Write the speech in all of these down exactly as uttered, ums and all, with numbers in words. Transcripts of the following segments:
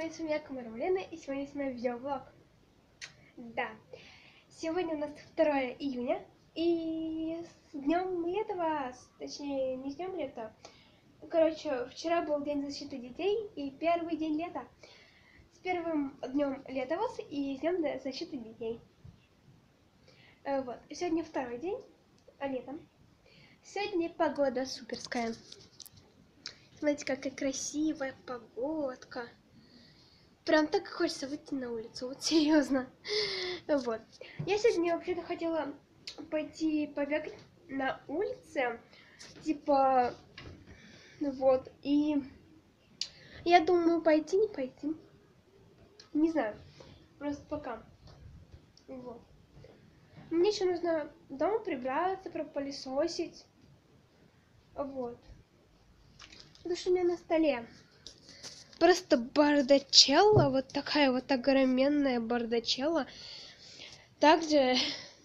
привет, с вами Камарулина, и сегодня с вами видеоблог. Да, сегодня у нас второе июня, и с днем лета вас, точнее, не с днем лета. Короче, вчера был день защиты детей, и первый день лета. С первым днем лета вас, и с днем защиты детей. Вот, сегодня второй день лета. Сегодня погода суперская. Смотрите, какая красивая погодка. Прям так хочется выйти на улицу, вот серьезно. Вот. Я сегодня вообще-то хотела пойти побегать на улице, типа, вот, и я думаю, пойти, не пойти. Не знаю, просто пока. Вот. Мне еще нужно дома прибраться, пропылесосить. Вот. Потому что у меня на столе просто бардачелла, вот такая вот огроменная бардачелла. Также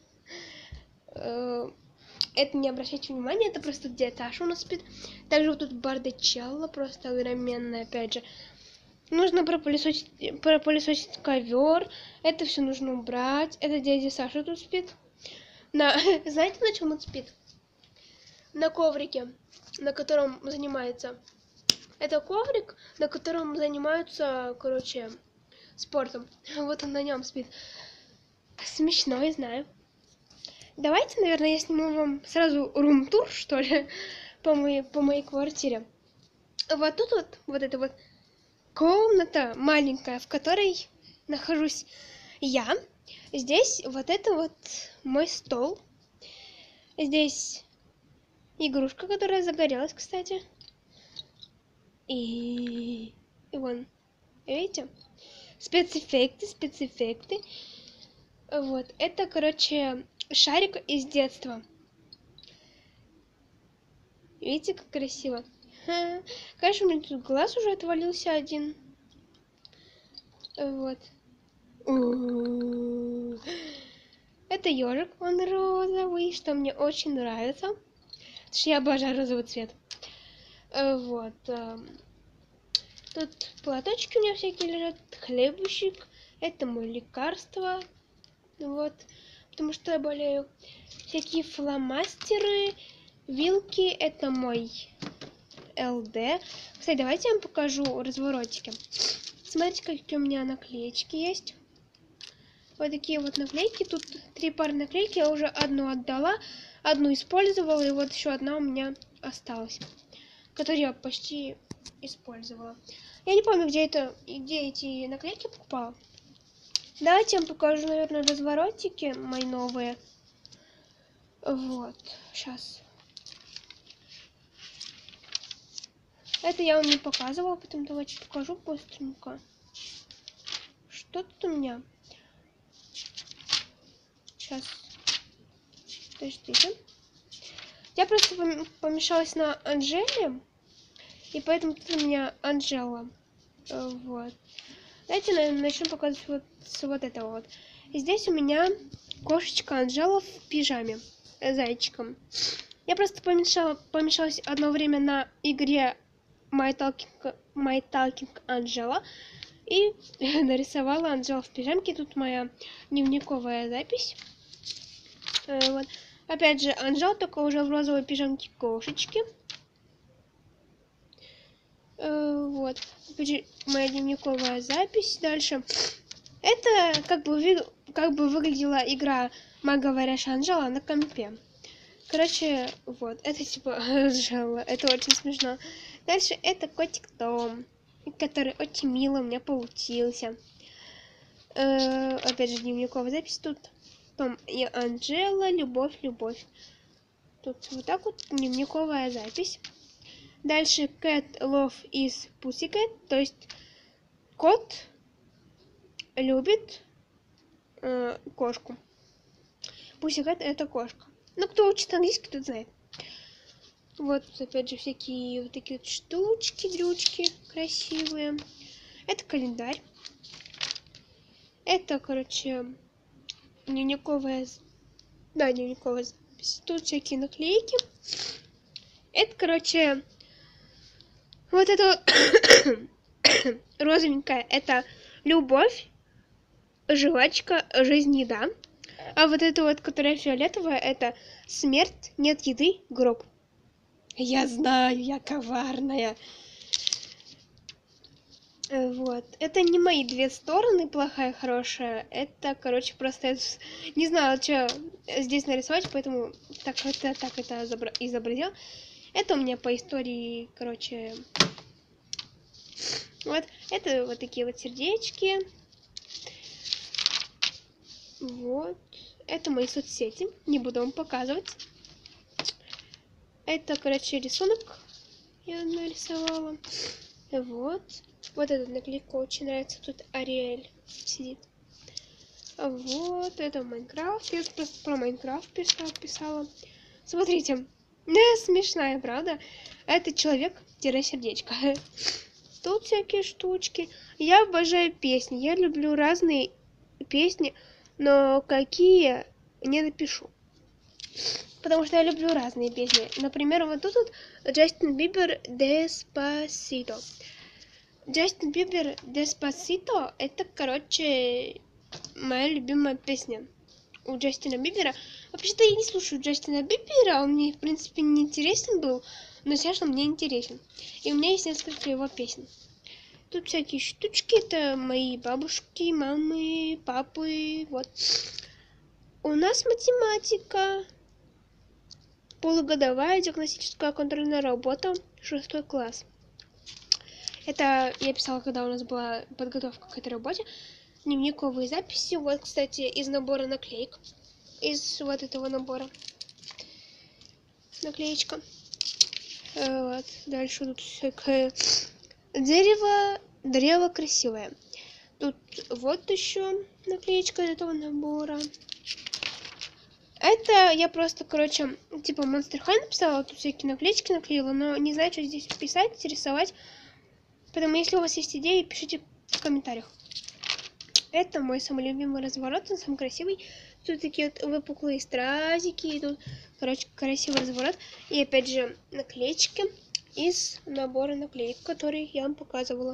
э, это не обращайте внимания, это просто где Таша у нас спит. Также вот тут бардачелла просто огроменная, опять же. Нужно пропылесосить, пропылесосить ковер. Это все нужно убрать. Это дядя Саша тут спит. На... Знаете, на чем он спит? На коврике, на котором занимается. Это коврик, на котором занимаются, короче, спортом. Вот он на нем спит. Смешно, я знаю. Давайте, наверное, я сниму вам сразу рум-тур, что ли, по моей, по моей квартире. Вот тут вот, вот эта вот комната маленькая, в которой нахожусь я. Здесь вот это вот мой стол. Здесь игрушка, которая загорелась, кстати. И, и вон, видите? Спецэффекты, спецэффекты. Вот, это, короче, шарик из детства. Видите, как красиво? Ха. Конечно, у меня тут глаз уже отвалился один. Вот. У-у-у. Это ежик, он розовый, что мне очень нравится. Потому что я обожаю розовый цвет. Вот. Тут платочки у меня всякие лежат, хлебушек. Это мое лекарство. Вот. Потому что я болею. Всякие фломастеры, вилки. Это мой ЛД. Кстати, давайте я вам покажу разворотики. Смотрите, какие у меня наклеечки есть. Вот такие вот наклейки. Тут три пары наклейки. Я уже одну отдала, одну использовала. И вот еще одна у меня осталась, которую я почти использовала. Я не помню, где это, где эти наклейки покупала. Давайте я вам покажу, наверное, разворотики мои новые. Вот, сейчас. Это я вам не показывала, потом давайте покажу быстренько. Что тут у меня? Сейчас. Подождите. Я просто помешалась на Анжеле. И поэтому тут у меня Анжела. Вот. Давайте, наверное, начнем показывать вот с вот этого вот. И здесь у меня кошечка Анжела в пижаме. С зайчиком. Я просто помешала, помешалась одно время на игре My Talking, My Talking Angela. И нарисовала Анжела в пижамке. Тут моя дневниковая запись. Вот. Опять же, Анжела, только уже в розовой пижамке кошечки. Вот. Моя дневниковая запись. Дальше. Это как бы, как бы выглядела игра «Маг, говорящая Анжела» на компе. Короче, вот. Это типа Анжела. Это очень смешно. Дальше это котик Том, который очень мило у меня получился. Э, опять же, дневниковая запись. Тут Том и Анжела. Любовь, любовь. Тут вот так вот дневниковая запись. Дальше Cat Love is Pussycat, то есть кот любит э, кошку. Pussycat это кошка. Ну, кто учит английский, тот знает. Вот, опять же, всякие вот такие вот штучки, дрючки красивые. Это календарь. Это, короче, дневниковая... Да, дневниковая запись. Тут всякие наклейки. Это, короче... Вот это Розовенькая — это любовь, жвачка, жизнь, еда. А вот это вот, которая фиолетовая, это смерть, нет еды, гроб. Я знаю, я коварная. Вот. Это не мои две стороны, плохая, хорошая. Это, короче, просто я не знала, что здесь нарисовать, поэтому так это, так это изобразил. Это у меня по истории, короче... Вот. Это вот такие вот сердечки. Вот. Это мои соцсети. Не буду вам показывать. Это, короче, рисунок я нарисовала. Вот. Вот эта наклейка очень нравится. Тут Ариэль сидит. Вот. Это Майнкрафт. Я просто про Майнкрафт писала. писала. Смотрите. Да, смешная, правда? Это человек-сердечко. Тут всякие штучки. Я обожаю песни. Я люблю разные песни. Но какие не напишу. Потому что я люблю разные песни. Например, вот тут вот Джастин Бибер Деспасито. Джастин Бибер Деспасито — это, короче, моя любимая песня у Джастина Бибера. Вообще-то я не слушаю Джастина Бибера, он мне, в принципе, не интересен был, но сейчас он мне интересен. И у меня есть несколько его песен. Тут всякие штучки, это мои бабушки, мамы, папы, вот. У нас математика. Полугодовая диагностическая контрольная работа, шестой класс. Это я писала, когда у нас была подготовка к этой работе. Дневниковые записи. Вот, кстати, из набора наклеек. Из вот этого набора. Наклеечка. Вот. Дальше тут всякое дерево. Древо красивое. Тут вот еще наклеечка из этого набора. Это я просто, короче, типа Monster High написала, тут всякие наклеечки наклеила, но не знаю, что здесь писать, рисовать. Поэтому, если у вас есть идеи, пишите в комментариях. Это мой самый любимый разворот, он самый красивый. Тут такие вот выпуклые стразики, и тут, короче, красивый разворот. И опять же наклеечки из набора наклеек, которые я вам показывала.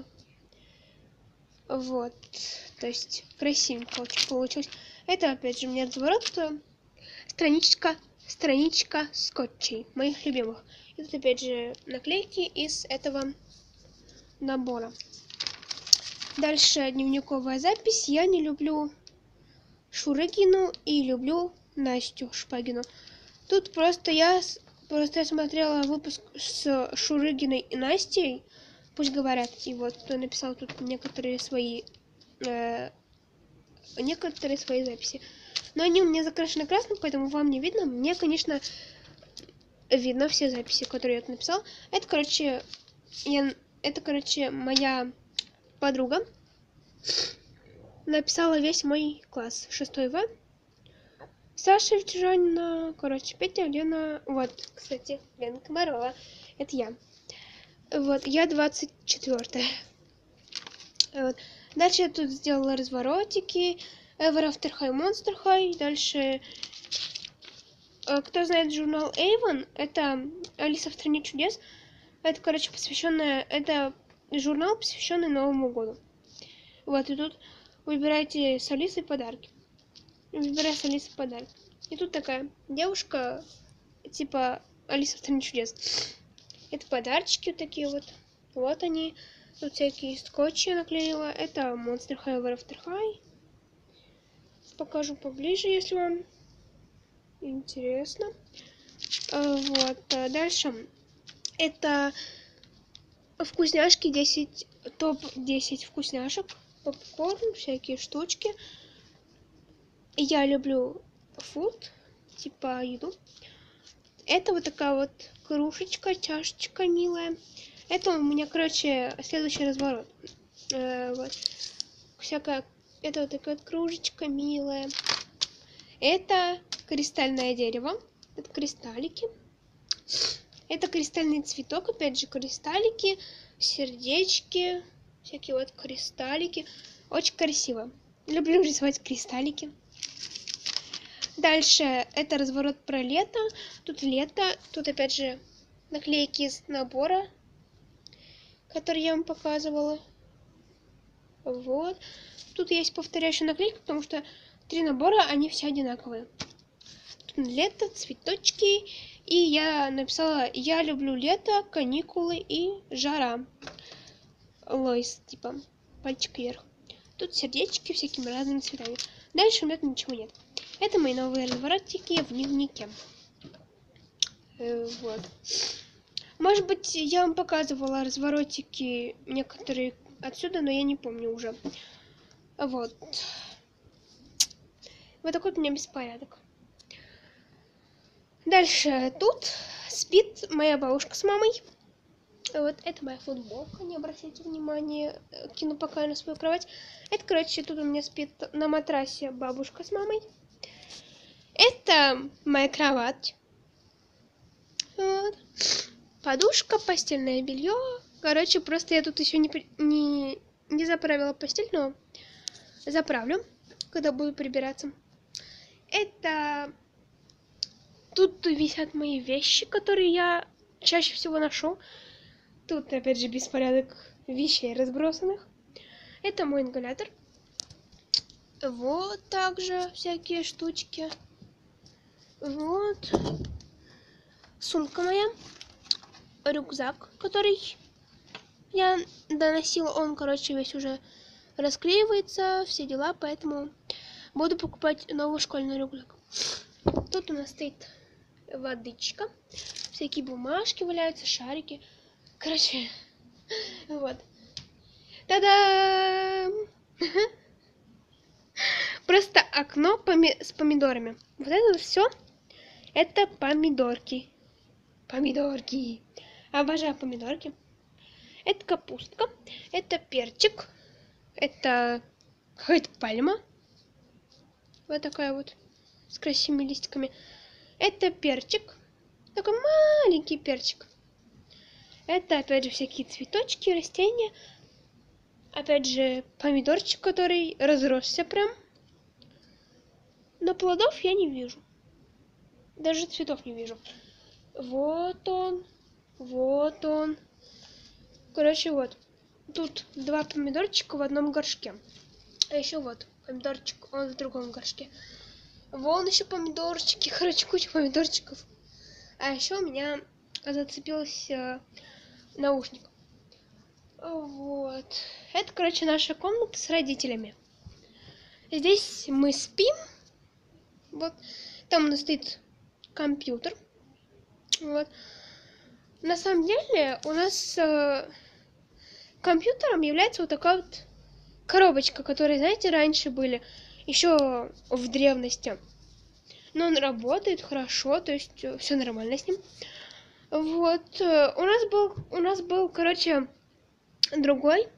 Вот, то есть красивенько очень получилось. Это опять же у меня разворот. Страничка, страничка скотчей, моих любимых. И тут опять же наклейки из этого набора. Дальше дневниковая запись. Я не люблю Шурыгину и люблю Настю Шпагину. Тут просто я, просто я смотрела выпуск с Шурыгиной и Настей, пусть говорят. И вот кто написал тут некоторые свои, э, некоторые свои записи. Но они у меня закрашены красным, поэтому вам не видно. Мне, конечно, видно все записи, которые я тут написал. Это, короче, я, это, короче, моя подруга написала весь мой класс. шестой В. Саша Втяжанина, короче, Петя, Лена. Вот, кстати, Лена Комарова. Это я. Вот, я двадцать четвёртая. Вот. Дальше я тут сделала разворотики. Ever After High, Monster High. Дальше, кто знает журнал Avon, это Алиса в стране чудес. Это, короче, посвященная, это журнал, посвященный Новому году. Вот, и тут выбирайте с Алисой подарки. Выбирай с Алисой подарки. И тут такая девушка, типа Алиса в стране чудес. Это подарочки вот такие вот. Вот они. Тут всякие скотчи я наклеила. Это Monster High, Ever After High. Покажу поближе, если вам интересно. Вот. Дальше. Это вкусняшки десять. Топ десять вкусняшек. Попкорн, всякие штучки. Я люблю фуд, типа еду. Это вот такая вот кружечка, чашечка милая. Это у меня, короче, следующий разворот. Вот. Всякая. Это вот такая вот кружечка милая. Это кристальное дерево. Это кристаллики. Это кристальный цветок. Опять же, кристаллики, сердечки. Всякие вот кристаллики. Очень красиво. Люблю рисовать кристаллики. Дальше это разворот про лето. Тут лето. Тут опять же наклейки из набора, который я вам показывала. Вот. Тут есть повторяющая наклейка, потому что три набора, они все одинаковые. Тут лето, цветочки. И я написала: я люблю лето, каникулы и жара. Лойс, типа, пальчик вверх. Тут сердечки всякими разными цветами. Дальше у меня ничего нет. Это мои новые разворотики в дневнике. Э, вот. Может быть, я вам показывала разворотики некоторые отсюда, но я не помню уже. Вот. Вот такой вот у меня беспорядок. Дальше тут спит моя бабушка с мамой. Вот это моя футболка, не обращайте внимания, кину пока на свою кровать. Это, короче, тут у меня спит на матрасе бабушка с мамой. Это моя кровать. Вот. Подушка, постельное белье. Короче, просто я тут еще не, не, не заправила постель, но заправлю, когда буду прибираться. Это... Тут висят мои вещи, которые я чаще всего ношу. Тут, опять же, беспорядок вещей разбросанных. Это мой ингалятор. Вот также всякие штучки. Вот. Сумка моя. Рюкзак, который я доносила. Он, короче, весь уже расклеивается. Все дела, поэтому буду покупать новый школьный рюкзак. Тут у нас стоит водичка. Всякие бумажки валяются, шарики. Короче, вот. Та-дам! Просто окно поми с помидорами. Вот это все, это помидорки. Помидорки. Обожаю помидорки. Это капустка. Это перчик. Это какая-то пальма. Вот такая вот. С красивыми листиками. Это перчик. Такой маленький перчик. Это, опять же, всякие цветочки, растения. Опять же, помидорчик, который разросся прям. Но плодов я не вижу. Даже цветов не вижу. Вот он. Вот он. Короче, вот. Тут два помидорчика в одном горшке. А еще вот помидорчик, он в другом горшке. Вон еще помидорчики. Короче, куча помидорчиков. А еще у меня зацепился наушник. Вот. Это, короче, наша комната с родителями. Здесь мы спим. Вот. Там у нас стоит компьютер. Вот. На самом деле у нас э, компьютером является вот такая вот коробочка, которые, знаете, раньше были еще в древности. Но он работает хорошо, то есть все нормально с ним. Вот. У нас был, у нас был, короче, другой.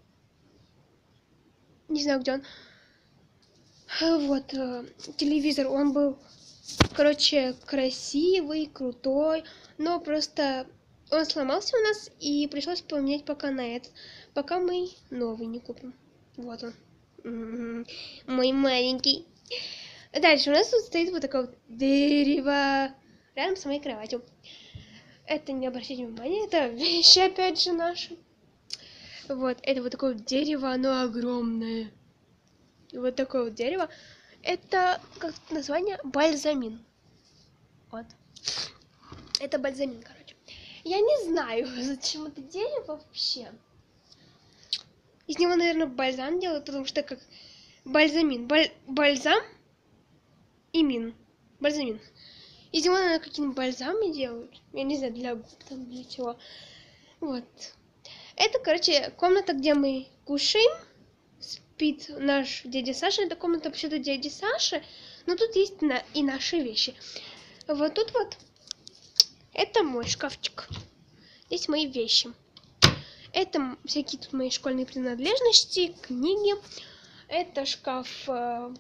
Не знаю, где он. Вот. Телевизор, он был, короче, красивый, крутой. Но просто он сломался у нас, и пришлось поменять пока на этот. Пока мы новый не купим. Вот он. М-м-м, мой маленький. Дальше у нас тут стоит вот такое вот дерево рядом с моей кроватью. Это, не обращайте внимания, это вещи, опять же, наши. Вот, это вот такое вот дерево, оно огромное. Вот такое вот дерево. Это, как название, бальзамин. Вот. Это бальзамин, короче. Я не знаю, зачем это дерево вообще. Из него, наверное, бальзам делают, потому что как бальзамин. Баль... Бальзам и мин. Бальзамин. Из него, наверное, какие-нибудь бальзамы делают. Я не знаю, для губ там, для чего. Вот. Это, короче, комната, где мы кушаем. Спит наш дядя Саша. Это комната вообще-то дяди Саши. Но тут есть на... и наши вещи. Вот тут вот. Это мой шкафчик. Здесь мои вещи. Это всякие тут мои школьные принадлежности, книги. Это шкаф,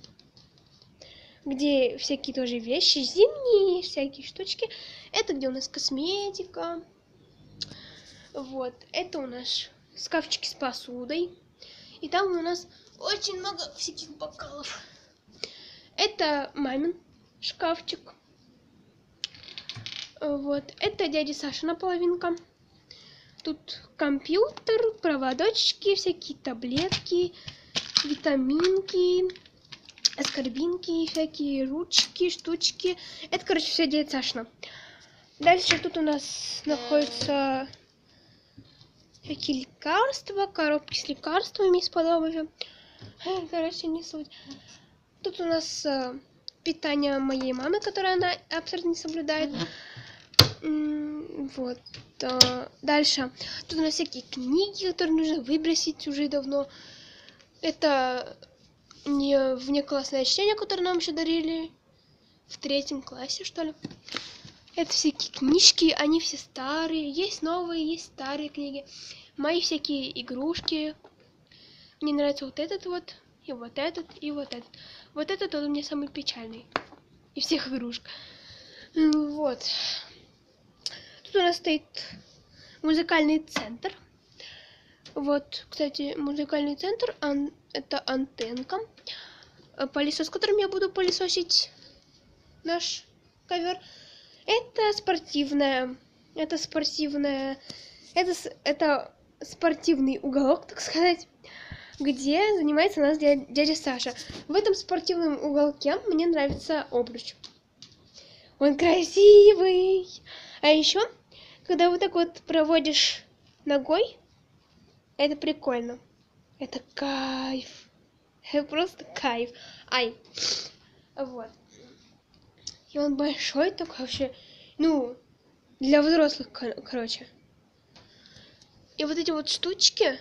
где всякие тоже вещи, зимние всякие штучки. Это где у нас косметика. Вот. Это у нас шкафчики с посудой. И там у нас очень много всяких бокалов. Это мамин шкафчик. Вот. Это дядя Сашина половинка. Тут компьютер, проводочки, всякие таблетки, витаминки, аскорбинки, всякие ручки, штучки. Это, короче, все дядя Сашина. Дальше тут у нас находятся всякие лекарства, коробки с лекарствами из подобия. Короче, не суть. Тут у нас э, питание моей мамы, которое она абсолютно не соблюдает. Вот. Дальше. Тут у нас всякие книги, которые нужно выбросить уже давно. Это не внеклассное чтение, которое нам еще дарили в третьем классе, что ли. Это всякие книжки, они все старые. Есть новые, есть старые книги. Мои всякие игрушки. Мне нравится вот этот вот, и вот этот, и вот этот. Вот этот он у меня самый печальный из всех игрушек. Вот. Тут у нас стоит музыкальный центр. Вот, кстати, музыкальный центр, ан это антенка. Пылесос, которым я буду пылесосить наш ковер. Это спортивная, это спортивная, это, это спортивный уголок, так сказать, где занимается у нас дядя, дядя Саша. В этом спортивном уголке мне нравится обруч. Он красивый. А еще, когда вот так вот проводишь ногой, это прикольно. Это кайф. Это просто кайф. Ай. Вот. И он большой такой вообще. Ну, для взрослых, кор короче. И вот эти вот штучки.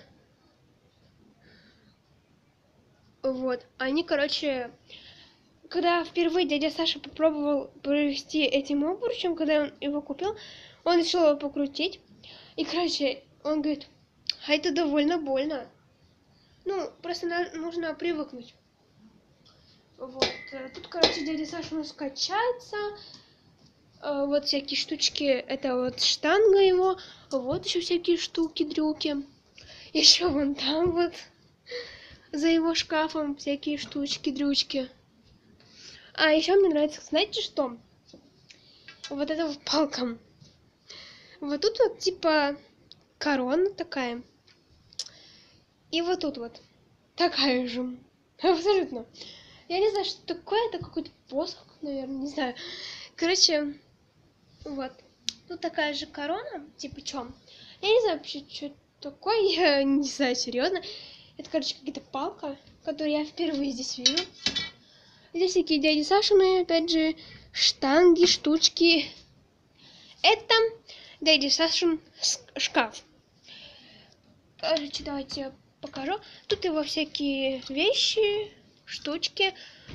Вот. Они, короче... Когда впервые дядя Саша попробовал провести этим обручем, когда он его купил, он решил его покрутить. И, короче, он говорит, а это довольно больно. Ну, просто нужно привыкнуть. Вот. Тут, короче, дядя Саша у нас качается. Вот всякие штучки. Это вот штанга его. Вот еще всякие штуки-дрюки. Еще вон там вот за его шкафом всякие штучки-дрючки. А еще мне нравится, знаете что? Вот эта вот палка. Вот тут вот типа корона такая. И вот тут вот такая же. Абсолютно. Я не знаю, что такое. Это какой-то посох, наверное, не знаю. Короче, вот. Тут такая же корона. Типа чем? Я не знаю вообще, что это такое. Я не знаю, серьезно. Это, короче, какая-то палка, которую я впервые здесь вижу. Здесь всякие дяди Сашины, опять же, штанги, штучки. Это дяди Сашин шкаф. Короче, давайте я покажу. Тут его всякие вещи, штучки.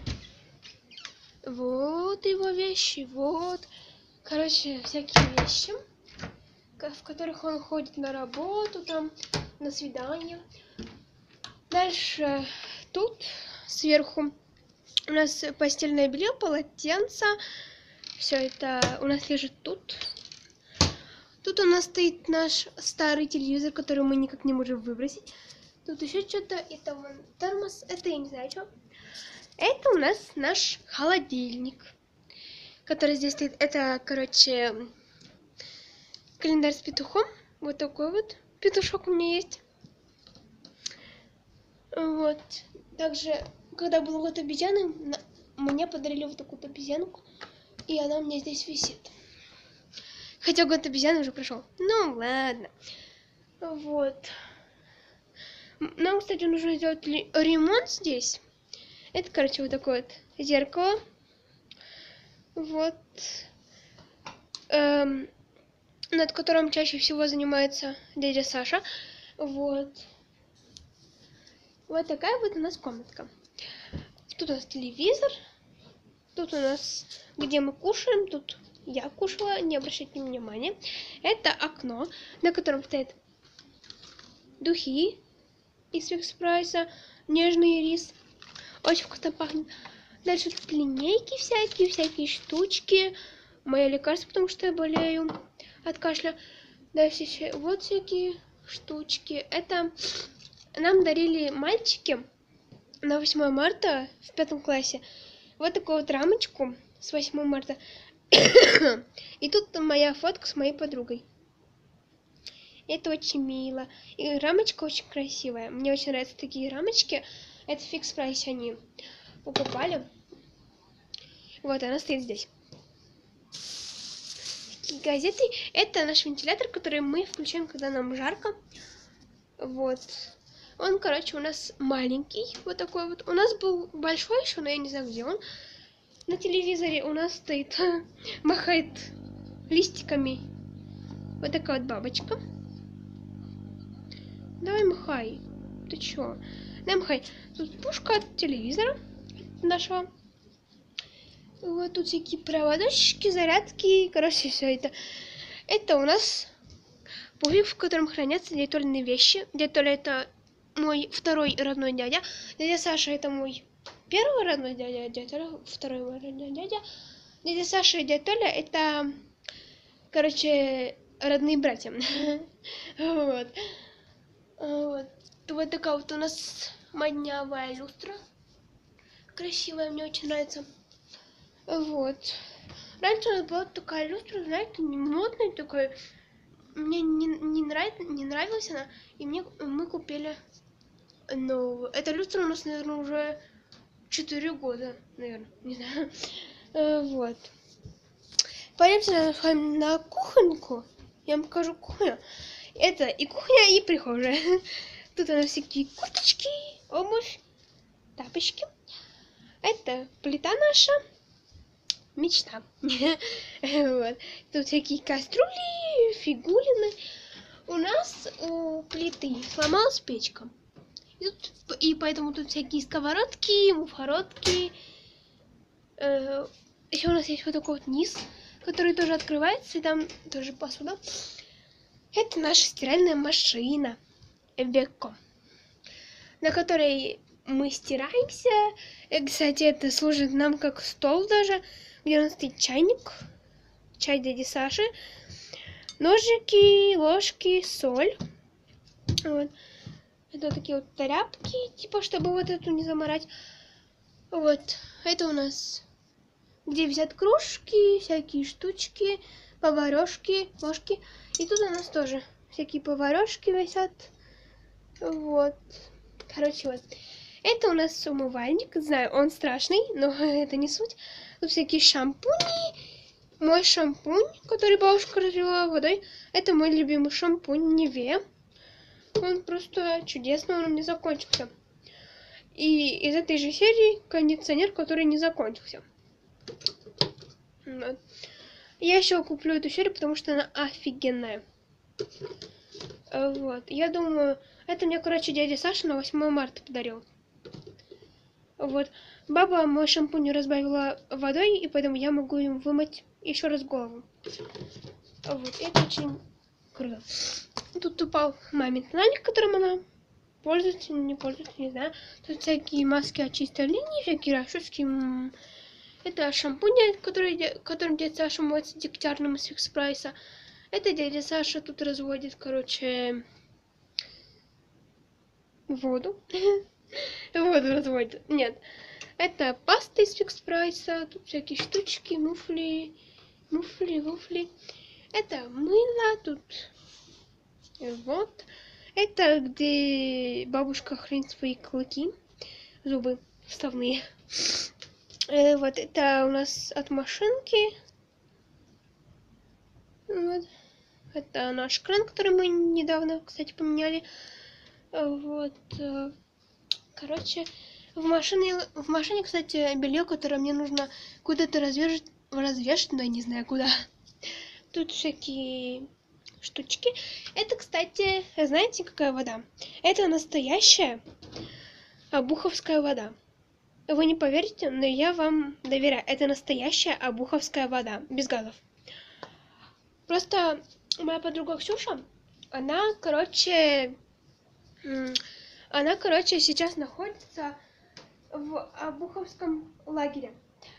Вот его вещи, вот. Короче, всякие вещи, в которых он ходит на работу, там, на свидание. Дальше тут сверху у нас постельное белье, полотенце. Все это у нас лежит тут. Тут у нас стоит наш старый телевизор, который мы никак не можем выбросить. Тут еще что-то. Это вон термос. Это я не знаю что. Это у нас наш холодильник, который здесь стоит. Это, короче, календарь с петухом. Вот такой вот петушок у меня есть. Вот. Также, когда был год обезьяны, мне подарили вот такую обезьянку. И она у меня здесь висит. Хотя год обезьяны уже прошел. Ну ладно. Вот. Нам, кстати, нужно сделать ремонт здесь. Это, короче, вот такое вот зеркало. Вот. Эм, над которым чаще всего занимается дядя Саша. Вот. Вот такая вот у нас комнатка. Тут у нас телевизор. Тут у нас, где мы кушаем. Тут я кушала, не обращайте внимания. Это окно, на котором стоят духи из Фикс Прайса, нежный рис. Очень вкусно пахнет. Дальше тут линейки всякие, всякие штучки. Мои лекарства, потому что я болею от кашля. Дальше еще вот всякие штучки. Это нам дарили мальчики на восьмое марта в пятом классе. Вот такую вот рамочку с восьмого марта. И тут моя фотка с моей подругой. Это очень мило. И рамочка очень красивая. Мне очень нравятся такие рамочки. Это фикс прайс они покупали. Вот, она стоит здесь. Такие газеты. Это наш вентилятор, который мы включаем, когда нам жарко. Вот. Он, короче, у нас маленький. Вот такой вот. У нас был большой еще, но я не знаю, где он. На телевизоре у нас стоит, махает листиками. Вот такая вот бабочка. Давай махай. Ты чё? Давай махай. Тут пушка от телевизора нашего. Вот тут всякие проводочки, зарядки. Короче, все это. Это у нас пуфик, в котором хранятся дядя Толины вещи. Дядя Толя — это мой второй родной дядя. Дядя Саша — это мой первый родной дядя. Дядя Толя — второй мой родной дядя. Дядя Саша и дядя Толя — это, короче, родные братья. Вот. Вот. Вот такая вот у нас моднявая люстра. Красивая, мне очень нравится. Вот. Раньше у нас была такая люстра, знаете, не модная такая. Мне не, не, нрав... не нравилась она, и мне мы купили новую. Эта люстра у нас, наверное, уже четыре года, наверное, не знаю. Вот. Пойдемте с вами на кухоньку. Я вам покажу кухню. Это и кухня, и прихожая. Тут у нас всякие курточки, обувь, тапочки. Это плита наша. Мечта. Вот. Тут всякие кастрюли, фигулины. У нас у плиты сломалась печка. И, тут, и поэтому тут всякие сковородки, мухородки. Э, еще у нас есть вот такой вот низ, который тоже открывается, и там тоже посуда. Это наша стиральная машина Бекко, на которой мы стираемся. И, кстати, это служит нам как стол даже, где у нас стоит чайник, чай дяди Саши, ножики, ложки, соль. Вот. Это вот такие вот тряпки, типа, чтобы вот эту не заморать. Вот. Это у нас, где висят кружки, всякие штучки, поварешки, ложки. И тут у нас тоже всякие поварешки висят. Вот. Короче, вот. Это у нас умывальник. Знаю, он страшный, но это не суть. Тут всякие шампуни. Мой шампунь, который бабушка разлила водой. Это мой любимый шампунь Нивея. Он просто чудесный, он у меня закончился. И из этой же серии кондиционер, который не закончился. Вот. Я еще куплю эту серию, потому что она офигенная. Вот. Я думаю, это мне, короче, дядя Саша на восьмое марта подарил. Вот. Баба мой шампунь разбавила водой, и поэтому я могу им вымыть еще раз голову. Вот. Это очень круто. Тут упал мамин тональник, которым она пользуется, не пользуется, не знаю. Тут всякие маски от чистой линии, всякие расчески. Это шампунь, который, которым дядя Саша моется дегтярным из фикс прайса. Это дядя Саша тут разводит, короче, воду. Воду разводит. Нет. Это паста из фикс прайса. Тут всякие штучки, муфли, муфли, вуфли. Это мыло тут. Вот. Это где бабушка хранит свои клыки, зубы вставные. Э, вот это у нас от машинки. Вот. Это наш кран, который мы недавно, кстати, поменяли. Вот. Короче, в машине, в машине, кстати, белье, которое мне нужно куда-то развешать, развешать, но я не знаю куда. Тут всякие штучки. Это, кстати, знаете, какая вода? Это настоящая обуховская вода. Вы не поверите, но я вам доверяю. Это настоящая обуховская вода, без газов. Просто моя подруга Ксюша, она, короче, она, короче, сейчас находится в обуховском лагере.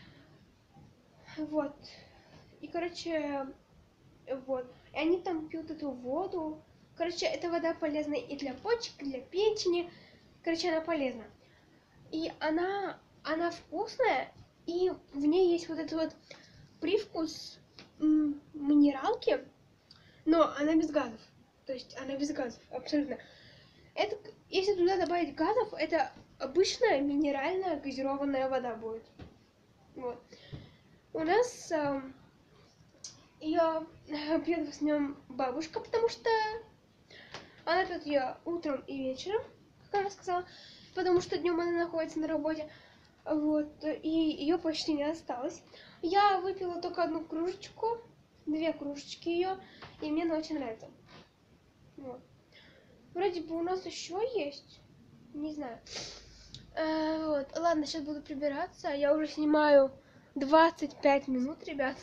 Вот. И, короче, вот. И они там пьют эту воду. Короче, эта вода полезна и для почек, и для печени. Короче, она полезна. И она, она вкусная, и в ней есть вот этот вот привкус м- минералки, но она без газов. То есть она без газов, абсолютно. Это, если туда добавить газов, это обычная минеральная газированная вода будет. Вот. У нас э, ее пьет в основном бабушка, потому что она пьет ее утром и вечером, как она сказала, потому что днем она находится на работе. Вот, и ее почти не осталось. Я выпила только одну кружечку, две кружечки ее, и мне она очень нравится. Вот. Вроде бы у нас еще есть, не знаю. А, вот, ладно, сейчас буду прибираться. Я уже снимаю двадцать пять минут, ребят.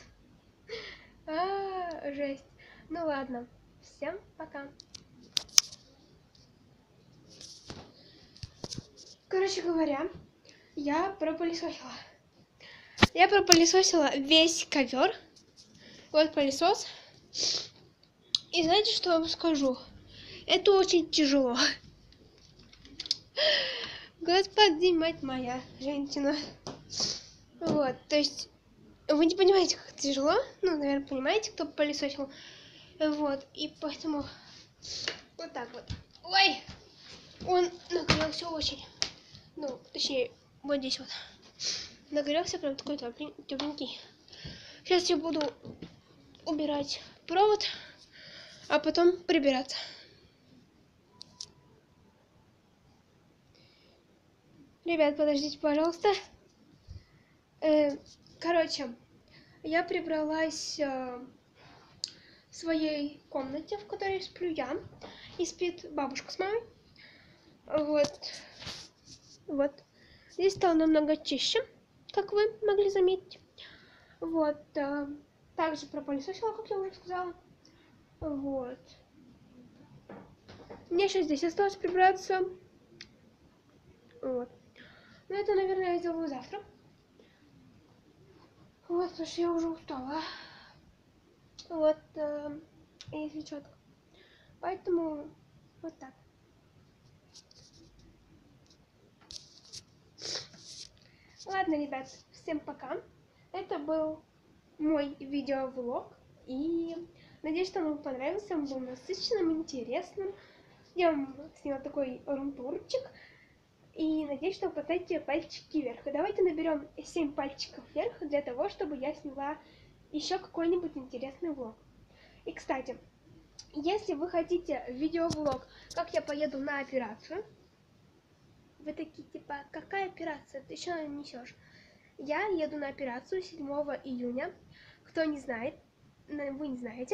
А, жесть. Ну ладно, всем пока. Короче говоря, я пропылесосила. Я пропылесосила весь ковер. Вот пылесос. И знаете, что я вам скажу? Это очень тяжело. Господи, мать моя, женщина. Вот, то есть, вы не понимаете, как тяжело. Ну, наверное, понимаете, кто пылесосил. Вот, и поэтому вот так вот. Ой, он нагрелся очень. Ну, точнее, вот здесь вот. Нагрелся прям такой тепленький. Сейчас я буду убирать провод, а потом прибираться. Ребят, подождите, пожалуйста. Э, короче, я прибралась э, в своей комнате, в которой сплю я, и спит бабушка с мамой. Вот. Вот. Здесь стало намного чище, как вы могли заметить. Вот. Э, также пропылесосила, как я уже сказала. Вот. Мне еще здесь осталось прибраться. Вот. Но это, наверное, я сделаю завтра. Вот, потому что я уже устала. Вот, э, если четко. Поэтому вот так. Ладно, ребят, всем пока. Это был мой видеовлог. И надеюсь, что он вам понравился. Он был насыщенным, интересным. Я вам сняла такой румтурчик. И надеюсь, что вы поставите пальчики вверх. И давайте наберем семь пальчиков вверх для того, чтобы я сняла еще какой-нибудь интересный влог. И, кстати, если вы хотите видеовлог, как я поеду на операцию, вы такие, типа, какая операция? Ты еще несешь? Я еду на операцию седьмого июня. Кто не знает, вы не знаете.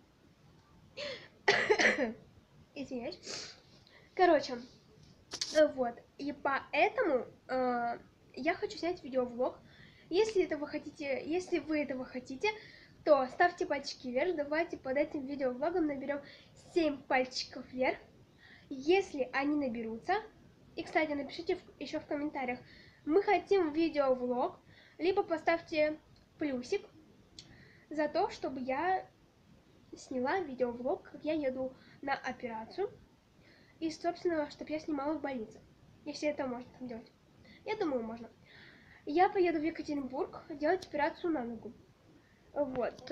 Извиняюсь. Короче, вот. И поэтому э, я хочу снять видеовлог. Если это вы хотите, если вы этого хотите, то ставьте пальчики вверх. Давайте под этим видеовлогом наберем семь пальчиков вверх. Если они наберутся, и, кстати, напишите в, еще в комментариях, мы хотим видеовлог, либо поставьте плюсик за то, чтобы я сняла видеовлог, как я еду на операцию, и, собственно, чтобы я снимала в больнице, если это можно там делать. Я думаю, можно. Я поеду в Екатеринбург делать операцию на ногу. Вот.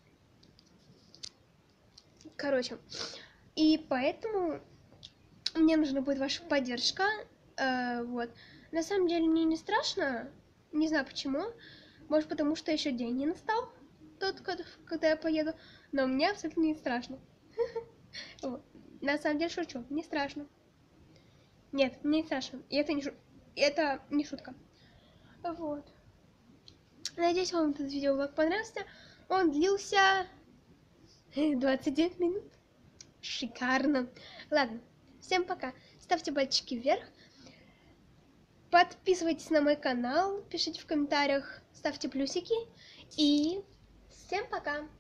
Короче. И поэтому мне нужна будет ваша поддержка. Вот. На самом деле мне не страшно. Не знаю почему. Может, потому что еще день не настал. Тот, когда я поеду. Но мне абсолютно не страшно. На самом деле шучу. Не страшно. Нет, мне не страшно. И это не, шу... это не шутка. Вот. Надеюсь, вам этот видеоблог понравился. Он длился двадцать девять минут. Шикарно. Ладно, всем пока. Ставьте пальчики вверх. Подписывайтесь на мой канал. Пишите в комментариях. Ставьте плюсики. И всем пока.